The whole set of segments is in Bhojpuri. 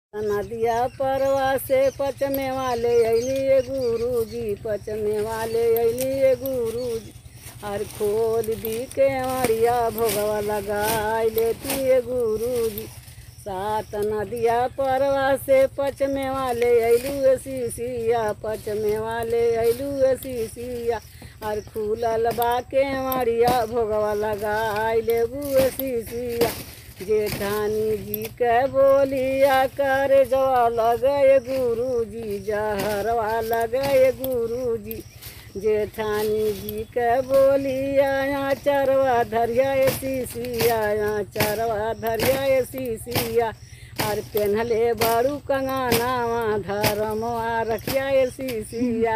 नदिया परवा से पचमे वाले अलिए गुरुजी, पचमे वाले अलिए गुरुजी। हर खोल दी के मरिया भोगवा लगाई लेती गुरुजी। सात नदिया परवा से पचमे वाले अइलू सीसिया, पचमे वाले अइलू सीसिया। हर खुलल बा के मरिया भोगवा लगाई लेबू सीसिया। जेठानी जी के बोलिया कर जवा लगे गुरुजी, जहरवा लगे गुरुजी। जेठानी जी के बोलिया यहाँ चरवा धरिया सीसिया, यहाँ चरवा धरिया सीसिया। और पेन्हले बड़ू कंगनावा धरमवा रखिया सीसिया।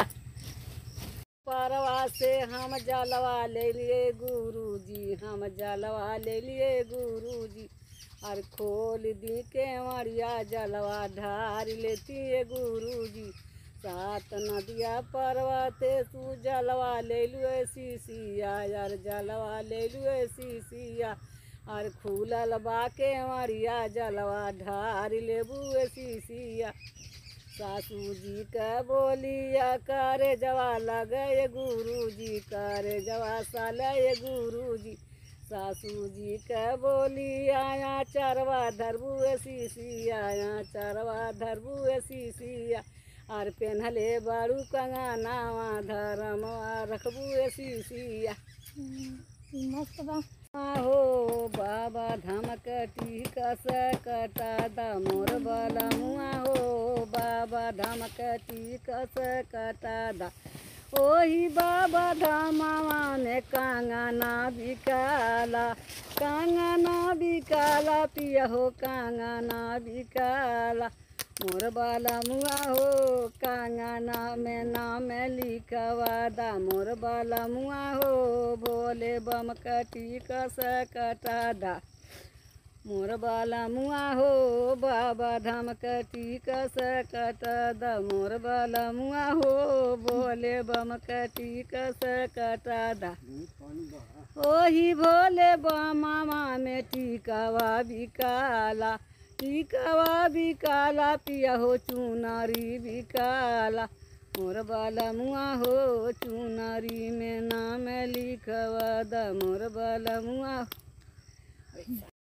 परवा से हम जलवा ले लिए गुरुजी, हम जलवा ले लिए गुरुजी। और खोल दी के मरिया जलवा ढार लेती है गुरुजी। सात नदिया परवाते तू जलवा ले लुए सीसिया, यार जलवा ले लुए सीसिया। और खुलल बा के मरिया जलवा ढार लेबू सीसिया। सासू जी का बोलिया करे जवा लगे गुरुजी, करे जवा साले गुरुजी। सासू जी का बोलिया यहाँ चरवा धरबू सीसिया, यहाँ चरवा धरबू सीसिया। और पेन्हले बड़ू कंगनावा धरमवा रखबू सीसिया। मस्त बा हो बाबा धमकटी कस कटा दा मोर बलमुआ हो, बाबा धमकटी कस कटा दा। ओही बाबा धामावा में कांगना बिकाला, कांगना बिकाला पिया हो कांगना बिकाला। मोर बलमुआ हो कांगना में नाम लिखवा दा, मोर बलमुआ हो बोले बम कटी कस कटा दा। मोर बलमुआ हो बाबा धमकटी कस कटा दा, मोर बलमुआ हो बोले बम कटी कस कटा दा। ओही भोले बमामा में टिकावा बिकाला, टिकावा बिकाला पिया हो चुनरी बिकाला। मोर बलमुआ हो चुनरी में नाम लिखवा दा, मोर बलमुआ।